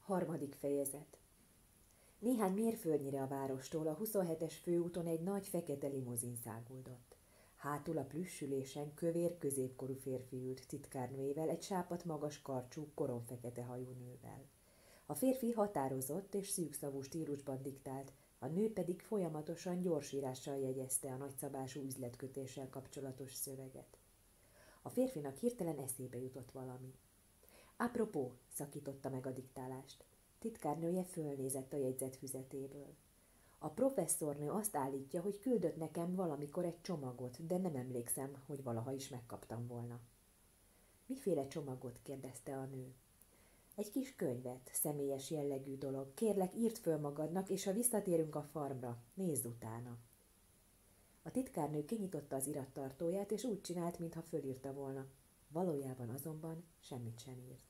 Harmadik fejezet. Néhány mérföldnyire a várostól a 27-es főúton egy nagy fekete limuzin száguldott. Hátul a plüssülésen kövér középkorú férfi ült titkárnőjével, egy sápadt magas karcsú, koromfekete hajú nővel. A férfi határozott és szűkszavú stílusban diktált, a nő pedig folyamatosan gyorsírással jegyezte a nagyszabású üzletkötéssel kapcsolatos szöveget. A férfinak hirtelen eszébe jutott valami. Apropó, szakította meg a diktálást. Titkárnője fölnézett a jegyzetfüzetéből. A professzornő azt állítja, hogy küldött nekem valamikor egy csomagot, de nem emlékszem, hogy valaha is megkaptam volna. Miféle csomagot? Kérdezte a nő. Egy kis könyvet, személyes jellegű dolog. Kérlek, írd föl magadnak, és ha visszatérünk a farmra, nézz utána. A titkárnő kinyitotta az irattartóját, és úgy csinált, mintha fölírta volna. Valójában azonban semmit sem írt.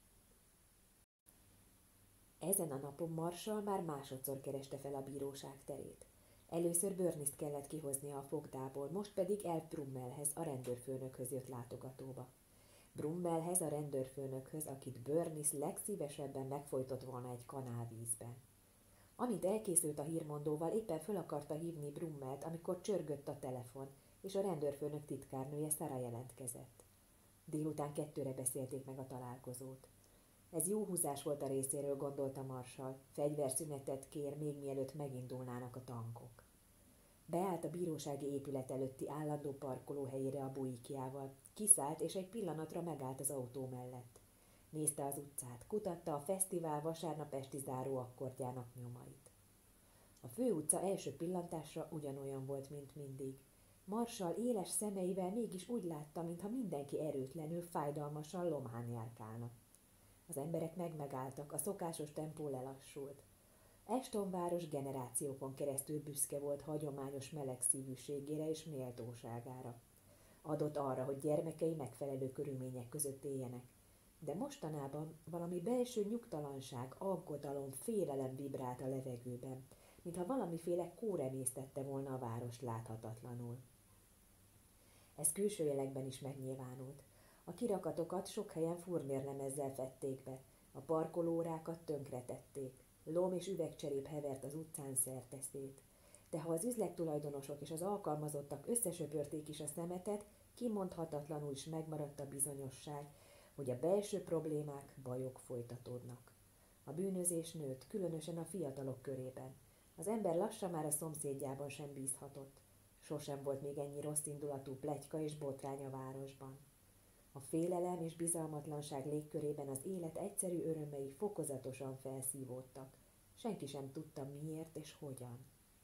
Ezen a napon Marshall már másodszor kereste fel a bíróság terét. Először Burnist kellett kihoznia a fogdából, most pedig Elf Brummelhez, a rendőrfőnökhöz jött látogatóba. Brummelhez, a rendőrfőnökhöz, akit Burnis legszívesebben megfojtott volna egy kanálvízben. Amint elkészült a hírmondóval, éppen föl akarta hívni Brummelt, amikor csörgött a telefon, és a rendőrfőnök titkárnője Sarah jelentkezett. Délután 2-re beszélték meg a találkozót. Ez jó húzás volt a részéről, gondolta Marshall. Fegyverszünetet kér, még mielőtt megindulnának a tankok. Beállt a bírósági épület előtti állandó parkolóhelyére a bujikjával. Kiszállt, és egy pillanatra megállt az autó mellett. Nézte az utcát, kutatta a fesztivál vasárnap esti záró akkordjának nyomait. A főutca első pillantásra ugyanolyan volt, mint mindig. Marshall éles szemeivel mégis úgy látta, mintha mindenki erőtlenül, fájdalmasan lomhán járkálna. Az emberek megálltak, a szokásos tempó lelassult. Ashton város generációkon keresztül büszke volt hagyományos melegszívűségére és méltóságára. Adott arra, hogy gyermekei megfelelő körülmények között éljenek. De mostanában valami belső nyugtalanság, aggodalom, félelem vibrált a levegőben, mintha valamiféle kóremésztette volna a várost láthatatlanul. Ez külső jelekben is megnyilvánult. A kirakatokat sok helyen furnérlemezzel fedték be, a parkolóórákat tönkretették, lom és üvegcserép hevert az utcán szerteszét. De ha az üzlettulajdonosok és az alkalmazottak összesöpörték is a szemetet, kimondhatatlanul is megmaradt a bizonyosság, hogy a belső problémák, bajok folytatódnak. A bűnözés nőtt, különösen a fiatalok körében. Az ember lassan már a szomszédjában sem bízhatott. Sosem volt még ennyi rosszindulatú pletyka és botrány a városban. A félelem és bizalmatlanság légkörében az élet egyszerű örömei fokozatosan felszívódtak. Senki sem tudta miért és hogyan.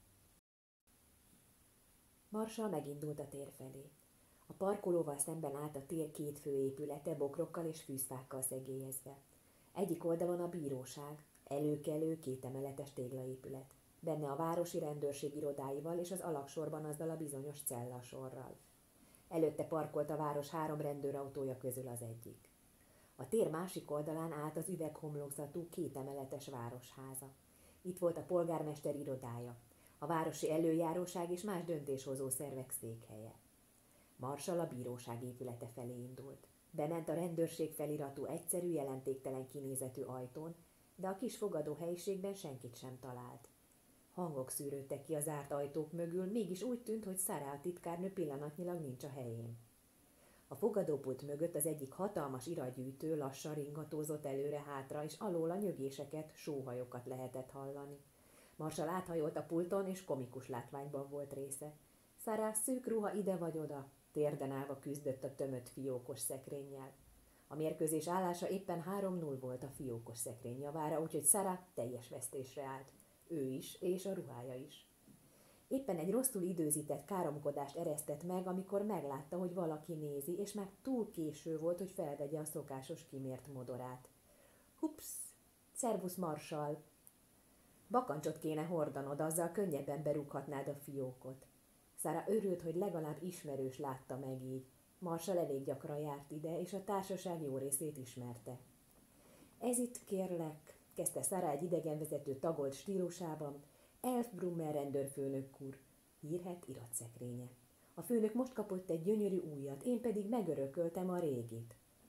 Marshall megindult a tér felé. A parkolóval szemben állt a tér két főépülete, bokrokkal és fűzfákkal szegélyezve. Egyik oldalon a bíróság, előkelő, kétemeletes téglaépület. Benne a városi rendőrség irodáival és az alaksorban azzal a bizonyos cellasorral. Előtte parkolt a város 3 rendőrautója közül az egyik. A tér másik oldalán állt az üveghomlokzatú kétemeletes városháza. Itt volt a polgármester irodája, a városi előjáróság és más döntéshozó szervek székhelye. Marshall a bíróság épülete felé indult. Bement a rendőrség feliratú egyszerű, jelentéktelen kinézetű ajtón, de a kis fogadóhelyiségben senkit sem talált. Hangok szűrődtek ki a zárt ajtók mögül, mégis úgy tűnt, hogy Sarah, a titkárnő pillanatnyilag nincs a helyén. A fogadópult mögött az egyik hatalmas iratgyűjtő lassan ringatózott előre-hátra, és alól a nyögéseket, sóhajokat lehetett hallani. Marshall áthajolt a pulton, és komikus látványban volt része. Sarah szűk ruha ide vagy oda, térden állva küzdött a tömött fiókos szekrénnyel. A mérkőzés állása éppen 3-0 volt a fiókos szekrény javára, úgyhogy Sarah teljes vesztésre állt. Ő is, és a ruhája is. Éppen egy rosszul időzített káromkodást eresztett meg, amikor meglátta, hogy valaki nézi, és már túl késő volt, hogy felvegye a szokásos kimért modorát. Hups! Szervusz, Marshall! Bakancsot kéne hordanod, azzal könnyebben berúghatnád a fiókot. Sarah örült, hogy legalább ismerős látta meg így. Marshall elég gyakran járt ide, és a társaság jó részét ismerte. Ez itt, kérlek, kezdte Sarah egy idegenvezető tagolt stílusában, Elf Brummel rendőrfőnök úr, hírhedt iratszekrénye. A főnök most kapott egy gyönyörű újat, én pedig megörököltem a régit.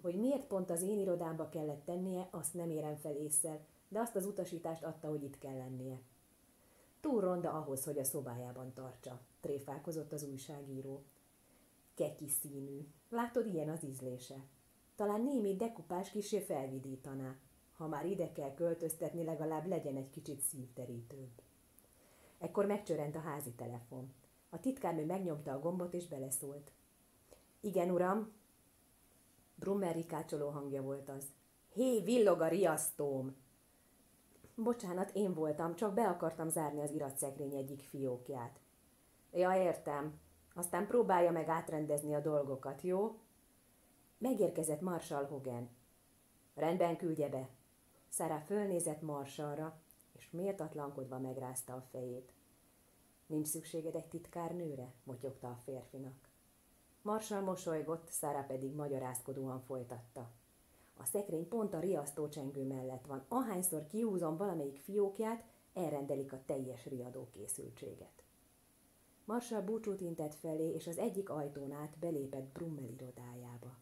Hogy miért pont az én irodámba kellett tennie, azt nem érem fel ésszel, de azt az utasítást adta, hogy itt kell lennie. Túl ronda ahhoz, hogy a szobájában tartsa, tréfálkozott az újságíró. Keki színű. Látod, ilyen az ízlése. Talán némi dekupás kissé felvidítaná. Ha már ide kell költöztetni, legalább legyen egy kicsit szívterítőbb. Ekkor megcsörrent a házi telefon. A titkárnő megnyomta a gombot és beleszólt. Igen, uram. Brummel rikácsoló hangja volt az. Hé, villog a riasztóm! Bocsánat, én voltam, csak be akartam zárni az iratszekrény egyik fiókját. Ja, értem. Aztán próbálja meg átrendezni a dolgokat, jó? Megérkezett Marshall Hogan. Rendben, küldje be. Sarah fölnézett Marshallra, és méltatlankodva megrázta a fejét. Nincs szükséged egy titkárnőre? Motyogta a férfinak. Marshall mosolygott, Sarah pedig magyarázkodóan folytatta. A szekrény pont a riasztócsengő mellett van. Ahányszor kihúzom valamelyik fiókját, elrendelik a teljes riadókészültséget. Marshall búcsút intett felé, és az egyik ajtón át belépett Brummel irodájába.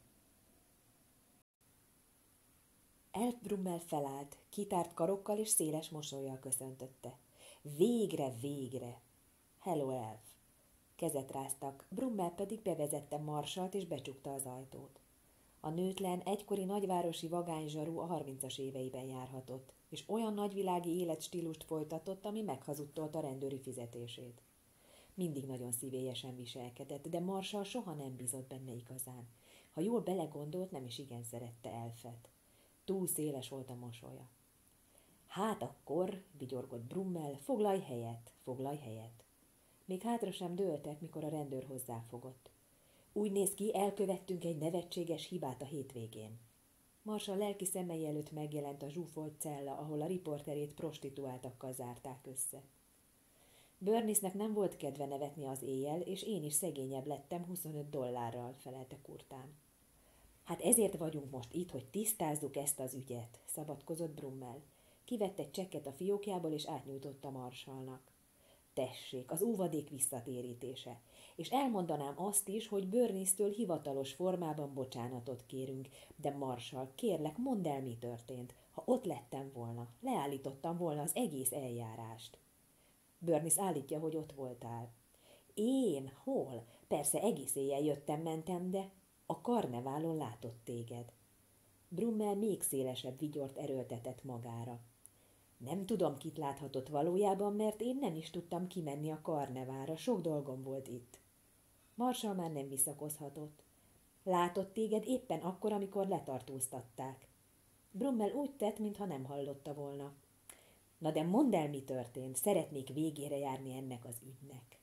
Elf Brummel felállt, kitárt karokkal és széles mosollyal köszöntötte. Végre, végre! Hello, Elf! Kezet ráztak, Brummel pedig bevezette Marshallt és becsukta az ajtót. A nőtlen, egykori nagyvárosi vagányzsaru a 30-as éveiben járhatott, és olyan nagyvilági életstílust folytatott, ami meghazudtolta a rendőri fizetését. Mindig nagyon szívélyesen viselkedett, de Marshall soha nem bízott benne igazán. Ha jól belegondolt, nem is igen szerette Elfet. Túl széles volt a mosolya. Hát akkor, vigyorgott Brummel, foglalj helyet. Még hátra sem dőltek, mikor a rendőr hozzáfogott. Úgy néz ki, elkövettünk egy nevetséges hibát a hétvégén. Marshall lelki szemei előtt megjelent a zsúfolt cella, ahol a riporterét prostituáltakkal zárták össze. Burnice-nek nem volt kedve nevetni az éjjel, és én is szegényebb lettem $25, felelte kurtán. Hát ezért vagyunk most itt, hogy tisztázzuk ezt az ügyet, szabadkozott Brummel. Kivett egy csekket a fiókjából, és átnyújtotta Marshallnak. Tessék, az óvadék visszatérítése. És elmondanám azt is, hogy Burnice-től hivatalos formában bocsánatot kérünk, de Marshall, kérlek, mondd el, mi történt. Ha ott lettem volna, leállítottam volna az egész eljárást. Burnice állítja, hogy ott voltál. Én? Hol? Persze egész éjjel jöttem-mentem, de a karneválon látott téged. Brummel még szélesebb vigyort erőltetett magára. Nem tudom, kit láthatott valójában, mert én nem is tudtam kimenni a karnevára, sok dolgom volt itt. Marshall már nem visszakozhatott. Látott téged éppen akkor, amikor letartóztatták. Brummel úgy tett, mintha nem hallotta volna. Na de mondd el, mi történt, szeretnék végére járni ennek az ügynek.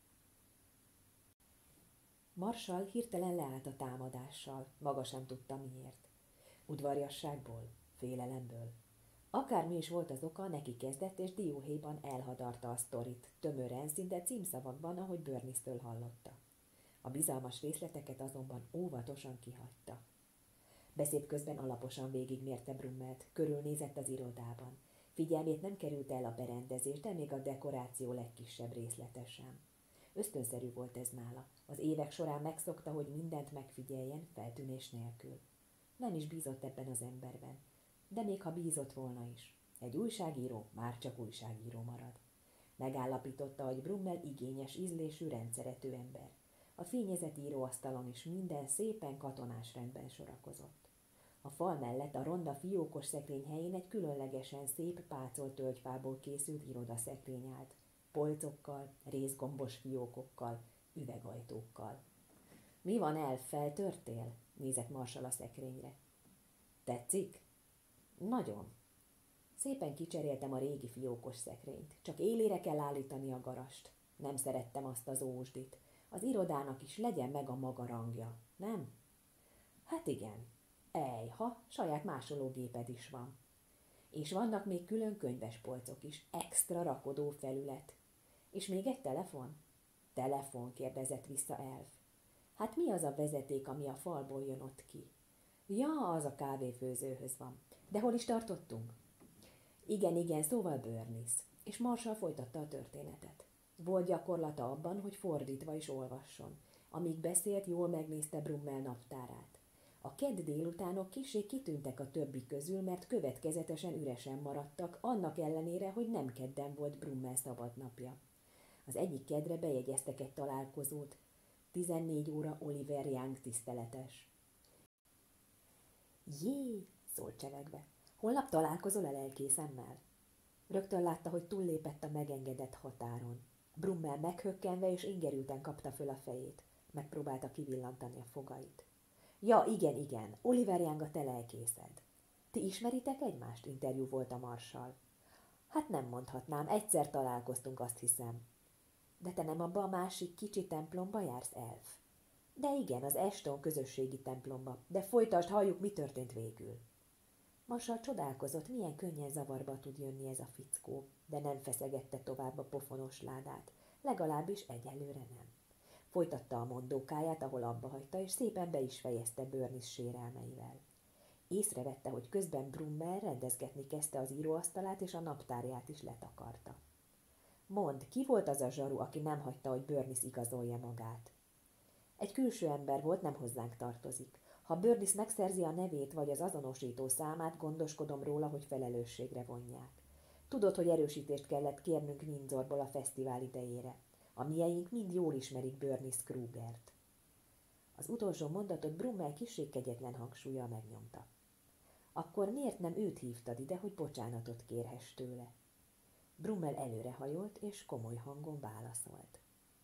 Marshall hirtelen leállt a támadással, maga sem tudta miért. Udvariasságból, félelemből. Akármi is volt az oka, neki kezdett, és dióhéjban elhadarta a sztorit, tömören, szinte címszavakban, ahogy Burnice-től hallotta. A bizalmas részleteket azonban óvatosan kihagyta. Beszéd közben alaposan végigmérte Brummelt, körülnézett az irodában. Figyelmét nem került el a berendezés, de még a dekoráció legkisebb részlete sem. Ösztönszerű volt ez nála. Az évek során megszokta, hogy mindent megfigyeljen, feltűnés nélkül. Nem is bízott ebben az emberben. De még ha bízott volna is. Egy újságíró már csak újságíró marad. Megállapította, hogy Brummel igényes ízlésű, rendszerető ember. A fényezett íróasztalon is minden szépen katonás rendben sorakozott. A fal mellett a ronda fiókos szekrény helyén egy különlegesen szép pácolt tölgyfából készült irodaszekrény állt. Polcokkal, részgombos fiókokkal, üvegajtókkal. Mi van, Elf, feltörtél? Nézett Marshall a szekrényre. Tetszik? Nagyon. Szépen kicseréltem a régi fiókos szekrényt. Csak élére kell állítani a garast. Nem szerettem azt az ósdit. Az irodának is legyen meg a maga rangja, nem? Hát igen. Ejha, saját másológéped is van. És vannak még külön könyvespolcok is, extra rakodó felület. És még egy telefon? Telefon, kérdezett vissza Elf. Hát mi az a vezeték, ami a falból jön ott ki? Ja, az a kávéfőzőhöz van. De hol is tartottunk? Igen, szóval Burnice. És Marshall folytatta a történetet. Volt gyakorlata abban, hogy fordítva is olvasson. Amíg beszélt, jól megnézte Brummel naptárát. A A kedd délutánok kissé kitűntek a többi közül, mert következetesen üresen maradtak, annak ellenére, hogy nem kedden volt Brummel szabadnapja. Az egyik keddre bejegyeztek egy találkozót, 14 óra Oliver Young tiszteletes. Jé, szólt csevegve, holnap találkozol a lelkészemmel? Rögtön látta, hogy túllépett a megengedett határon. Brummel meghökkenve és ingerülten kapta föl a fejét. Megpróbálta kivillantani a fogait. Ja, igen, Oliver Young a te lelkészed. Ti ismeritek egymást? Interjú volt a marsal. Hát nem mondhatnám, egyszer találkoztunk, azt hiszem. De te nem abba a másik kicsi templomba jársz, elf? De igen, az Ashton közösségi templomba. De folytasd, halljuk, mi történt végül. Marsal csodálkozott, milyen könnyen zavarba tud jönni ez a fickó, de nem feszegette tovább a pofonos ládát, legalábbis egyelőre nem. Folytatta a mondókáját, ahol abba hagyta, és szépen be is fejezte Burniss sérelmeivel. Észrevette, hogy közben Brummel rendezgetni kezdte az íróasztalát, és a naptárját is letakarta. Mondd, ki volt az a zsaru, aki nem hagyta, hogy Burniss igazolja magát? Egy külső ember volt, nem hozzánk tartozik. Ha Burniss megszerzi a nevét vagy az azonosító számát, gondoskodom róla, hogy felelősségre vonják. Tudod, hogy erősítést kellett kérnünk Windsorból a fesztivál idejére. A mieink mind jól ismerik Burniss Krugert. Az utolsó mondatot Brummel kissé kegyetlen hangsúllyal megnyomta. Akkor miért nem őt hívtad ide, hogy bocsánatot kérhess tőle? Brummel előrehajolt, és komoly hangon válaszolt.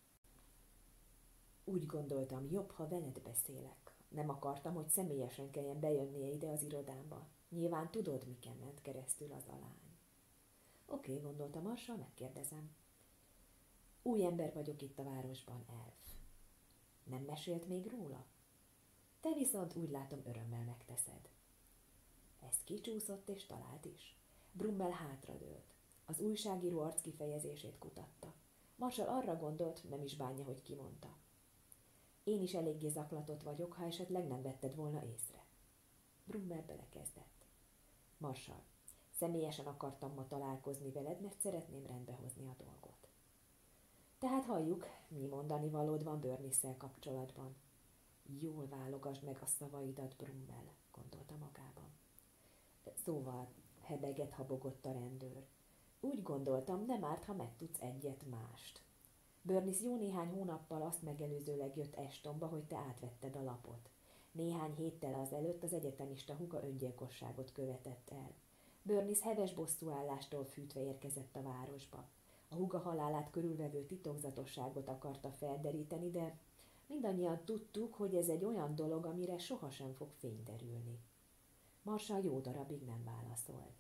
Úgy gondoltam, jobb, ha veled beszélek. Nem akartam, hogy személyesen kelljen bejönnie ide az irodámba. Nyilván tudod, miken ment keresztül az a lány. Oké, gondolta Marsal, megkérdezem. Új ember vagyok itt a városban, elf. Nem mesélt még róla? Te viszont úgy látom, örömmel megteszed. Ez kicsúszott és talált is. Brummel hátradőlt. Az újságíró arckifejezését kutatta. Marshall arra gondolt, nem is bánja, hogy kimondta. Én is eléggé zaklatott vagyok, ha esetleg nem vetted volna észre. Brummel belekezdett. Marshall, személyesen akartam ma találkozni veled, mert szeretném rendbehozni a dolgot. Tehát halljuk, mi mondani valód van Burnisszel kapcsolatban. Jól válogasd meg a szavaidat, Brummel, gondolta magában. Szóval, hebegett, habogott a rendőr. Úgy gondoltam, nem árt, ha megtudsz egyet mást. Burniss jó néhány hónappal azt megelőzőleg jött Ashtonba, hogy te átvetted a lapot. Néhány héttel azelőtt az egyetemista húga öngyilkosságot követett el. Burniss heves bosszúállástól fűtve érkezett a városba. A húga halálát körülvevő titokzatosságot akarta felderíteni, de mindannyian tudtuk, hogy ez egy olyan dolog, amire sohasem fog fény derülni. Marshall jó darabig nem válaszolt.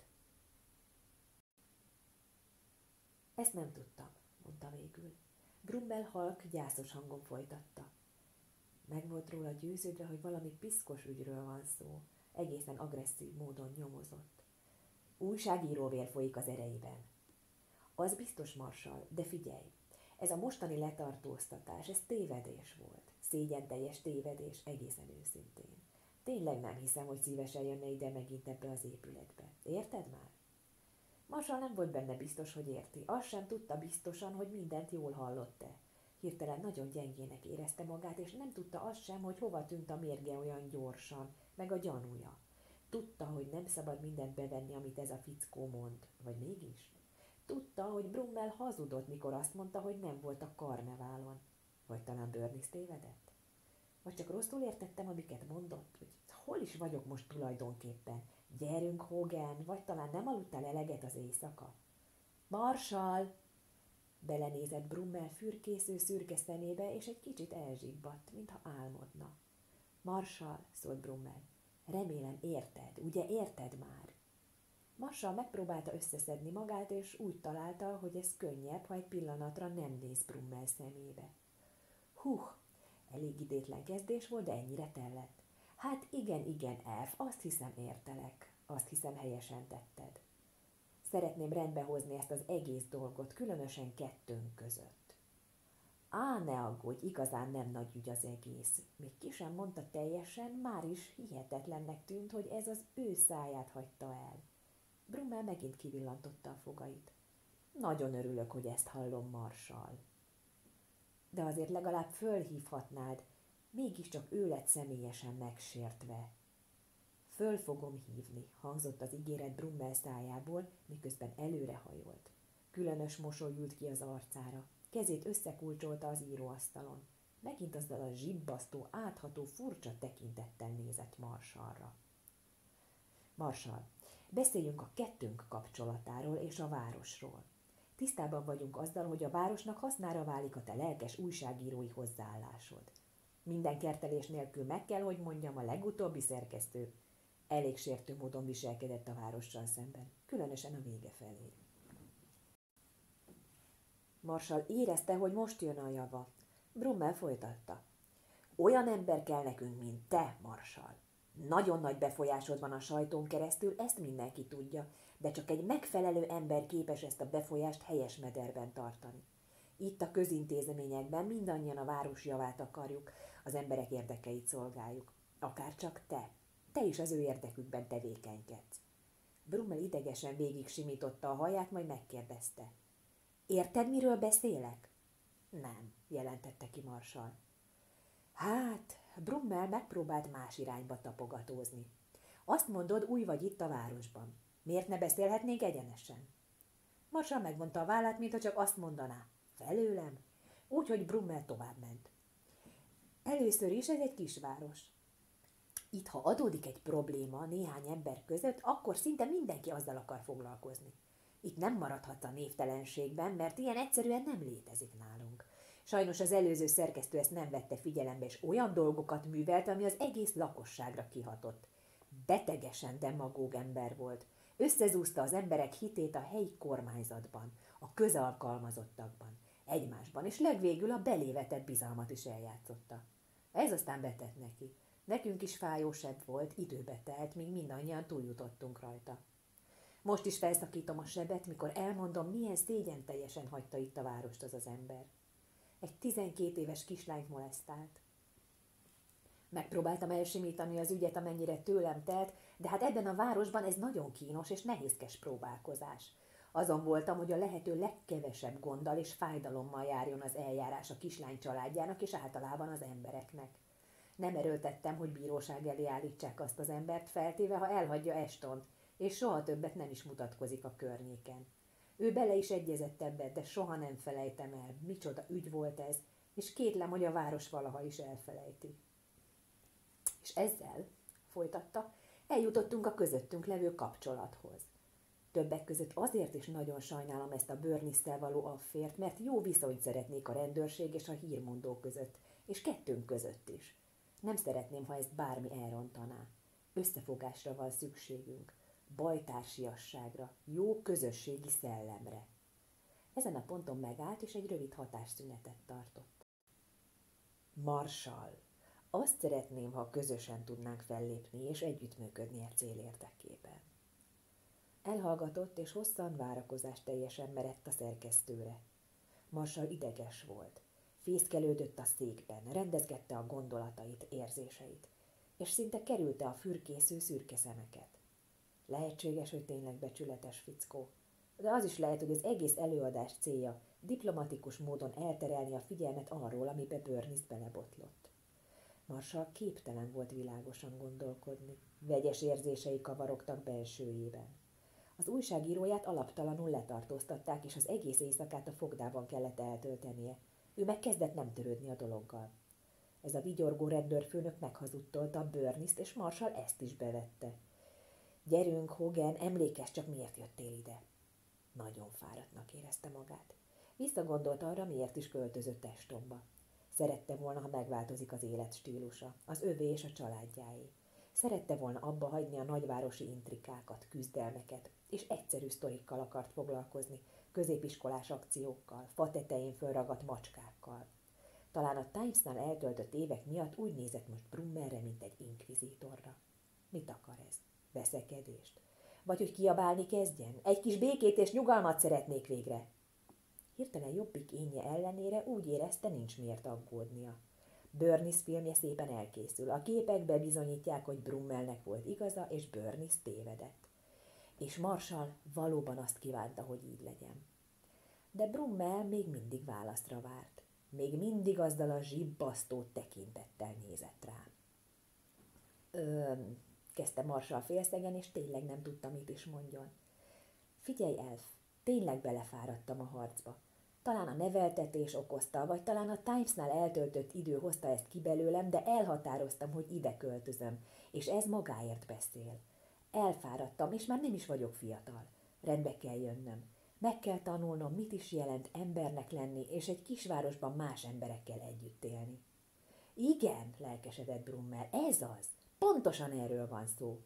Ezt nem tudtam, mondta végül. Brummel halk, gyászos hangon folytatta. Meg volt róla győződve, hogy valami piszkos ügyről van szó. Egészen agresszív módon nyomozott. Újságíróvér folyik az ereiben. Az biztos, Marshall, de figyelj, ez a mostani letartóztatás, ez tévedés volt. Szégyenteljes tévedés, egészen őszintén. Tényleg nem hiszem, hogy szívesen jönne ide megint ebbe az épületbe. Érted már? Marshall nem volt benne biztos, hogy érti. Azt sem tudta biztosan, hogy mindent jól hallott-e. Hirtelen nagyon gyengének érezte magát, és nem tudta azt sem, hogy hova tűnt a mérge olyan gyorsan, meg a gyanúja. Tudta, hogy nem szabad mindent bevenni, amit ez a fickó mond. Vagy mégis? Tudta, hogy Brummel hazudott, mikor azt mondta, hogy nem volt a karneválon. Vagy talán Burniss tévedett? Vagy csak rosszul értettem, amiket mondott? Hogy hol is vagyok most tulajdonképpen? Gyerünk, Hogan, vagy talán nem aludtál eleget az éjszaka? Marshall! Belenézett Brummel fürkésző szürke szemébe, és egy kicsit elzsibbadt, mintha álmodna. Marshall, szólt Brummel, remélem érted, ugye érted már? Marshall megpróbálta összeszedni magát, és úgy találta, hogy ez könnyebb, ha egy pillanatra nem néz Brummel szemébe. Elég idétlen kezdés volt, de ennyire tellett. Hát igen, elf, azt hiszem értelek, azt hiszem helyesen tetted. Szeretném rendbehozni ezt az egész dolgot, különösen kettőnk között. Á, ne aggódj, igazán nem nagy ügy az egész. Még ki sem mondta teljesen, már is hihetetlennek tűnt, hogy ez az ő száját hagyta el. Brummel megint kivillantotta a fogait. Nagyon örülök, hogy ezt hallom, Marshall. De azért legalább fölhívhatnád. Mégiscsak ő lett személyesen megsértve. Föl fogom hívni, hangzott az ígéret Brummel szájából, miközben előrehajolt. Különös mosoly ült ki az arcára. Kezét összekulcsolta az íróasztalon. Megint azzal a zsibbasztó, átható, furcsa tekintettel nézett Marshallra. Marshall, beszéljünk a kettőnk kapcsolatáról és a városról. Tisztában vagyunk azzal, hogy a városnak hasznára válik a te lelkes újságírói hozzáállásod. Minden kertelés nélkül meg kell, hogy mondjam, a legutóbbi szerkesztő elég sértő módon viselkedett a várossal szemben, különösen a vége felé. Marshall érezte, hogy most jön a java. Brummel folytatta. Olyan ember kell nekünk, mint te, Marshall. Nagyon nagy befolyásod van a sajtón keresztül, ezt mindenki tudja, de csak egy megfelelő ember képes ezt a befolyást helyes mederben tartani. Itt a közintézményekben mindannyian a város javát akarjuk, az emberek érdekeit szolgáljuk. Akár csak te. Te is az ő érdekükben tevékenykedsz. Brummel idegesen végig simította a haját, majd megkérdezte. Érted, miről beszélek? Nem, jelentette ki Marshall. Hát, Brummel megpróbált más irányba tapogatózni. Azt mondod, új vagy itt a városban. Miért ne beszélhetnénk egyenesen? Marshall megvonta a vállát, mintha csak azt mondaná. Felőlem? Úgyhogy Brummel továbbment. Először is ez egy kisváros. Itt, ha adódik egy probléma néhány ember között, akkor szinte mindenki azzal akar foglalkozni. Itt nem maradhatsz a névtelenségben, mert ilyen egyszerűen nem létezik nálunk. Sajnos az előző szerkesztő ezt nem vette figyelembe, és olyan dolgokat művelt, ami az egész lakosságra kihatott. Betegesen demagóg ember volt. Összezúzta az emberek hitét a helyi kormányzatban, a közalkalmazottakban, egymásban, és legvégül a belévetett bizalmat is eljátszotta. Ez aztán betett neki. Nekünk is fájósebb volt, időbe telt, míg mindannyian túljutottunk rajta. Most is felszakítom a sebet, mikor elmondom, milyen szégyenteljesen hagyta itt a várost az az ember. Egy 12 éves kislányt molesztált. Megpróbáltam elsimítani az ügyet, amennyire tőlem telt, de hát ebben a városban ez nagyon kínos és nehézkes próbálkozás. Azon voltam, hogy a lehető legkevesebb gonddal és fájdalommal járjon az eljárás a kislány családjának és általában az embereknek. Nem erőltettem, hogy bíróság elé állítsák azt az embert, feltéve, ha elhagyja Estont, és soha többet nem is mutatkozik a környéken. Ő bele is egyezett ebbe, de soha nem felejtem el, micsoda ügy volt ez, és kétlem, hogy a város valaha is elfelejti. És ezzel, folytatta, eljutottunk a közöttünk levő kapcsolathoz. Többek között azért is nagyon sajnálom ezt a Burnisszel való affért, mert jó viszonyt szeretnék a rendőrség és a hírmondó között, és kettőnk között is. Nem szeretném, ha ezt bármi elrontaná. Összefogásra van szükségünk, bajtársiasságra, jó közösségi szellemre. Ezen a ponton megállt, és egy rövid hatásszünetet tartott. Marshall, azt szeretném, ha közösen tudnánk fellépni és együttműködni a cél érdekében. Elhallgatott, és hosszan várakozás teljesen merett a szerkesztőre. Marshall ideges volt. Fészkelődött a székben, rendezgette a gondolatait, érzéseit, és szinte kerülte a fürkésző szürke szemeket. Lehetséges, hogy tényleg becsületes fickó, de az is lehet, hogy az egész előadás célja diplomatikus módon elterelni a figyelmet arról, amibe Burniss belebotlott. Marshall képtelen volt világosan gondolkodni, vegyes érzései kavarogtak belsőjében. Az újságíróját alaptalanul letartóztatták, és az egész éjszakát a fogdában kellett eltöltenie. Ő meg kezdett nem törődni a dologgal. Ez a vigyorgó rendőrfőnök meghazudtolta Burnisst, és Marshall ezt is bevette. Gyerünk, Hogan, emlékezz csak, miért jöttél ide. Nagyon fáradtnak érezte magát. Visszagondolt arra, miért is költözött Estonba. Szerette volna, ha megváltozik az életstílusa, az övé és a családjáé. Szerette volna abba hagyni a nagyvárosi intrikákat, küzdelmeket, és egyszerű sztorikkal akart foglalkozni, középiskolás akciókkal, fa tetején fölragadt macskákkal. Talán a Timesnál eltöltött évek miatt úgy nézett most Brummelre, mint egy inkvizítorra. Mit akar ez? Veszekedést? Vagy hogy kiabálni kezdjen? Egy kis békét és nyugalmat szeretnék végre. Hirtelen jobbik énje ellenére úgy érezte, nincs miért aggódnia. Burniss filmje szépen elkészül. A képek bebizonyítják, hogy Brummelnek volt igaza, és Burniss tévedett. És Marshall valóban azt kívánta, hogy így legyen. De Brummel még mindig válaszra várt. Még mindig azzal a zsibbasztó tekintettel nézett rám. Kezdte Marshall félszegen, és tényleg nem tudta, mit is mondjon. Figyelj, Elf, tényleg belefáradtam a harcba. Talán a neveltetés okozta, vagy talán a Timesnál eltöltött idő hozta ezt ki belőlem, de elhatároztam, hogy ide költözöm, és ez magáért beszél. Elfáradtam, és már nem is vagyok fiatal. Rendbe kell jönnöm. Meg kell tanulnom, mit is jelent embernek lenni, és egy kisvárosban más emberekkel együtt élni. Igen, lelkesedett Brummel, ez az. Pontosan erről van szó.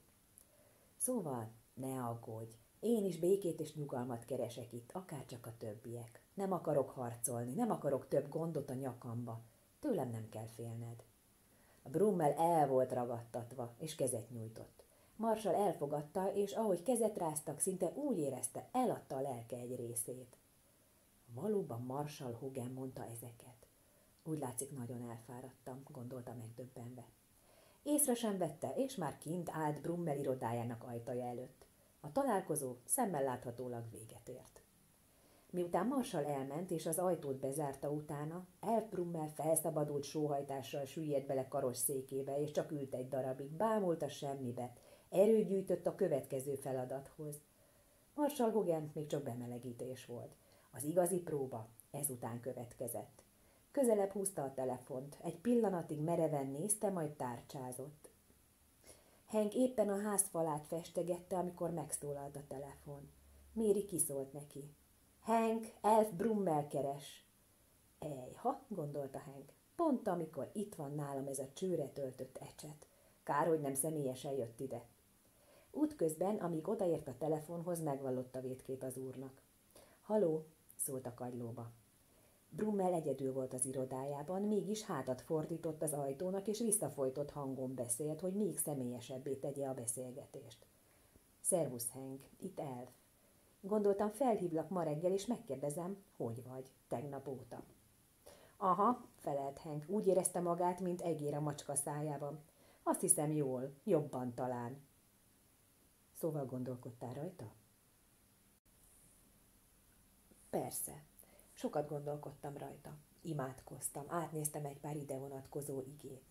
Szóval, ne aggódj. Én is békét és nyugalmat keresek itt, akárcsak a többiek. Nem akarok harcolni, nem akarok több gondot a nyakamba. Tőlem nem kell félned. A Brummel el volt ragadtatva, és kezet nyújtott. Marshall elfogadta, és ahogy kezet ráztak, szinte úgy érezte, eladta a lelke egy részét. Valóban Marshall Hogan mondta ezeket. Úgy látszik, nagyon elfáradtam, gondolta megdöbbenve. Észre sem vette, és már kint állt Brummel irodájának ajtaja előtt. A találkozó szemmel láthatólag véget ért. Miután Marshall elment, és az ajtót bezárta utána, Elf Brummel felszabadult sóhajtással süllyedt bele karosszékébe, és csak ült egy darabig, bámult a semmibe, erőt gyűjtött a következő feladathoz. Marshall Hogan még csak bemelegítés volt. Az igazi próba ezután következett. Közelebb húzta a telefont, egy pillanatig mereven nézte, majd tárcsázott. Hank éppen a ház falát festegette, amikor megszólalt a telefon. Mary kiszólt neki. Hank, Elf Brummel keres. Ejha, gondolta Hank, pont amikor itt van nálam ez a csőre töltött ecset. Kár, hogy nem személyesen jött ide. Útközben, amíg odaért a telefonhoz, megvallotta vétkét az úrnak. Haló, szólt a kagylóba. Brummel egyedül volt az irodájában, mégis hátat fordított az ajtónak, és visszafolytott hangon beszélt, hogy még személyesebbé tegye a beszélgetést. Szervusz, Hank, itt Elf. Gondoltam, felhívlak ma reggel, és megkérdezem, hogy vagy, tegnap óta. Aha, felelt Hank, úgy érezte magát, mint egér a macska szájában. Azt hiszem jól, jobban talán. Szóval gondolkodtál rajta? Persze. Sokat gondolkodtam rajta. Imádkoztam, átnéztem egy pár ide vonatkozó igét.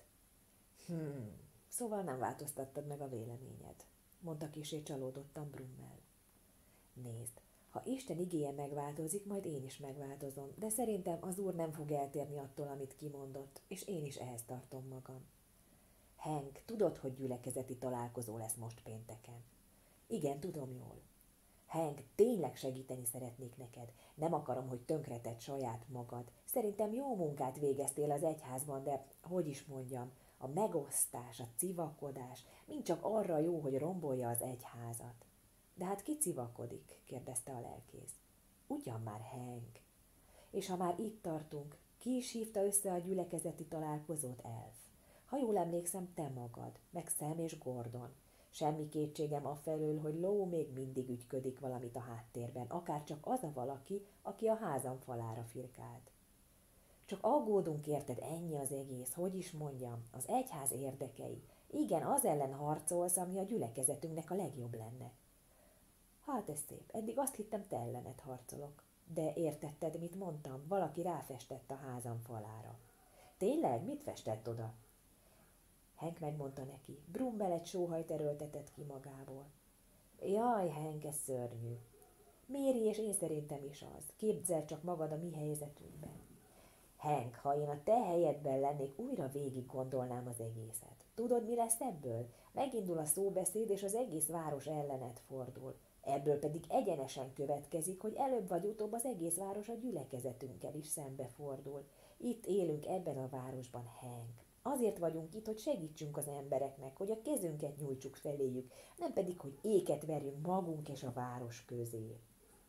Szóval nem változtattad meg a véleményed, mondta kissé csalódottan Brummel. Nézd, ha Isten igéje megváltozik, majd én is megváltozom, de szerintem az úr nem fog eltérni attól, amit kimondott, és én is ehhez tartom magam. Hank, tudod, hogy gyülekezeti találkozó lesz most pénteken? Igen, tudom jól. Hank, tényleg segíteni szeretnék neked. Nem akarom, hogy tönkreted saját magad. Szerintem jó munkát végeztél az egyházban, de, hogy is mondjam, a megosztás, a civakodás mind csak arra jó, hogy rombolja az egyházat. De hát ki civakodik? Kérdezte a lelkész. Ugyan már, Hank. És ha már itt tartunk, ki is hívta össze a gyülekezeti találkozót, Elf? Ha jól emlékszem, te magad, meg Sam és Gordon. Semmi kétségem afelől, hogy Ló még mindig ügyködik valamit a háttérben, akárcsak az a valaki, aki a házam falára firkált. Csak aggódunk, érted, ennyi az egész, hogy is mondjam, az egyház érdekei. Igen, az ellen harcolsz, ami a gyülekezetünknek a legjobb lenne. Hát ez szép, eddig azt hittem, te ellened harcolok. De értetted, mit mondtam? Valaki ráfestett a házam falára. Tényleg? Mit festett oda? Hank megmondta neki. Brummel egy sóhajt erőltetett ki magából. Jaj, Hank, ez szörnyű. Mary és én szerintem is az. Képzeld csak magad a mi helyzetünkben. Hank, ha én a te helyedben lennék, újra végig gondolnám az egészet. Tudod, mi lesz ebből? Megindul a szóbeszéd, és az egész város ellenet fordul. Ebből pedig egyenesen következik, hogy előbb vagy utóbb az egész város a gyülekezetünkkel is szembefordul. Itt élünk ebben a városban, Hank. Azért vagyunk itt, hogy segítsünk az embereknek, hogy a kezünket nyújtsuk feléjük, nem pedig, hogy éket verjünk magunk és a város közé.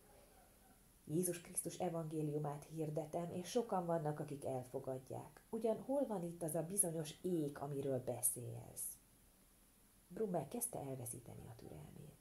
Jézus Krisztus evangéliumát hirdetem, és sokan vannak, akik elfogadják. Ugyan hol van itt az a bizonyos ék, amiről beszélsz? Brummel kezdte elveszíteni a türelmét.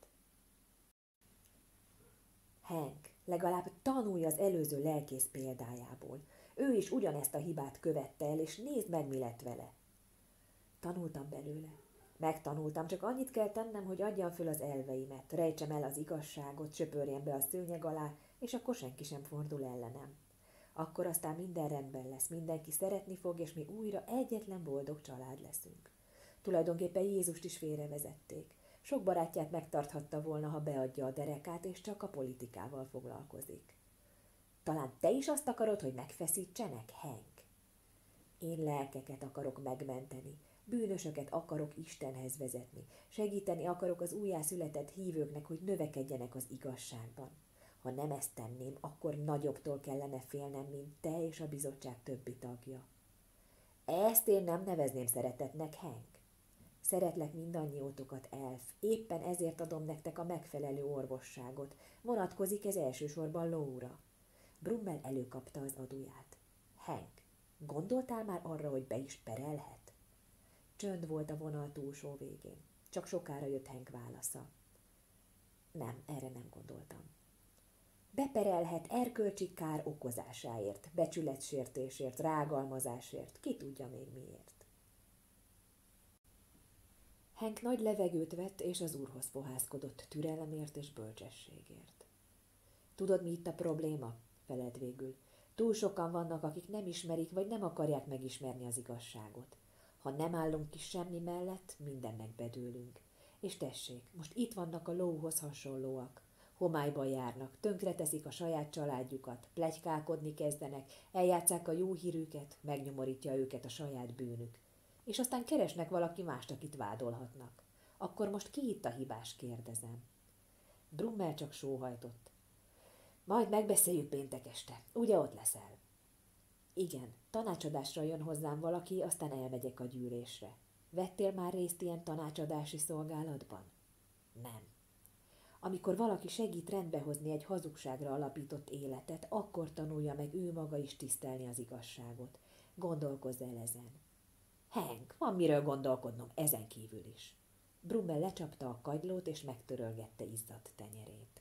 Hank, legalább tanulj az előző lelkész példájából. Ő is ugyanezt a hibát követte el, és nézd meg, mi lett vele. Tanultam belőle. Megtanultam, csak annyit kell tennem, hogy adjam föl az elveimet, rejtsem el az igazságot, söpörjem be a szőnyeg alá, és akkor senki sem fordul ellenem. Akkor aztán minden rendben lesz, mindenki szeretni fog, és mi újra egyetlen boldog család leszünk. Tulajdonképpen Jézust is félrevezették. Sok barátját megtarthatta volna, ha beadja a derekát, és csak a politikával foglalkozik. Talán te is azt akarod, hogy megfeszítsenek, Hank? Én lelkeket akarok megmenteni, bűnösöket akarok Istenhez vezetni, segíteni akarok az újjászületett hívőknek, hogy növekedjenek az igazságban. Ha nem ezt tenném, akkor nagyobbtól kellene félnem, mint te és a bizottság többi tagja. Ezt én nem nevezném szeretetnek, Hank. Szeretlek mindannyiótokat, Elf, éppen ezért adom nektek a megfelelő orvosságot. Vonatkozik ez elsősorban Lóra. Brummel előkapta az aduját. Hank, gondoltál már arra, hogy be is perelhet? Csönd volt a vonal túlsó végén. Csak sokára jött Hank válasza. Nem, erre nem gondoltam. Beperelhet erkölcsi kár okozásáért, becsületsértésért, rágalmazásért, ki tudja még miért. Hank nagy levegőt vett, és az úrhoz fohászkodott türelemért és bölcsességért. Tudod, mi itt a probléma? Felelt végül. Túl sokan vannak, akik nem ismerik, vagy nem akarják megismerni az igazságot. Ha nem állunk ki semmi mellett, mindennek bedőlünk. És tessék, most itt vannak a lóhoz hasonlóak. Homályban járnak, tönkreteszik a saját családjukat, pletykálkodni kezdenek, eljátsszák a jó hírüket, megnyomorítja őket a saját bűnük. És aztán keresnek valaki mást, akit vádolhatnak. Akkor most ki itt a hibás, kérdezem. Brummel csak sóhajtott. Majd megbeszéljük péntek este. Ugye ott leszel? Igen, tanácsadásra jön hozzám valaki, aztán elmegyek a gyűlésre. Vettél már részt ilyen tanácsadási szolgálatban? Nem. Amikor valaki segít rendbehozni egy hazugságra alapított életet, akkor tanulja meg ő maga is tisztelni az igazságot. Gondolkozz el ezen. Hank, van miről gondolkodnom ezen kívül is. Brummel lecsapta a kagylót és megtörölgette izzadt tenyerét.